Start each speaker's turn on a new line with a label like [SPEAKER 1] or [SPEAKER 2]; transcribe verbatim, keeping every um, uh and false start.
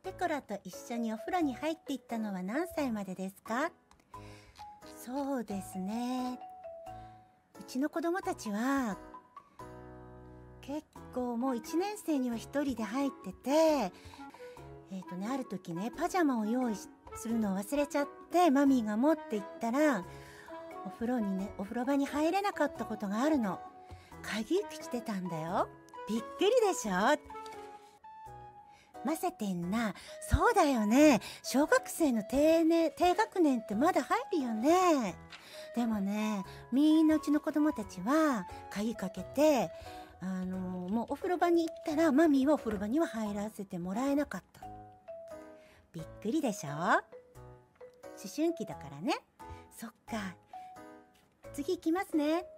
[SPEAKER 1] ペコラと一緒にお風呂に入っていったのは何歳までですか？そうですね。うちの子供たちは結構もういちねん生にはひとりで入ってて、えっとねある時ねパジャマを用意するのを忘れちゃってマミーが持って行ったらお風呂にねお風呂場に入れなかったことがあるの。鍵してたんだよ。びっくりでしょ。ませてんな。そうだよね。小学生の低年低学年ってまだ入るよね。でもねみんなうちの子供たちは鍵かけてあのもうお風呂場に行ったらマミーはお風呂場には入らせてもらえなかった。びっくりでしょ。思春期だからね。そっか。次行きますね。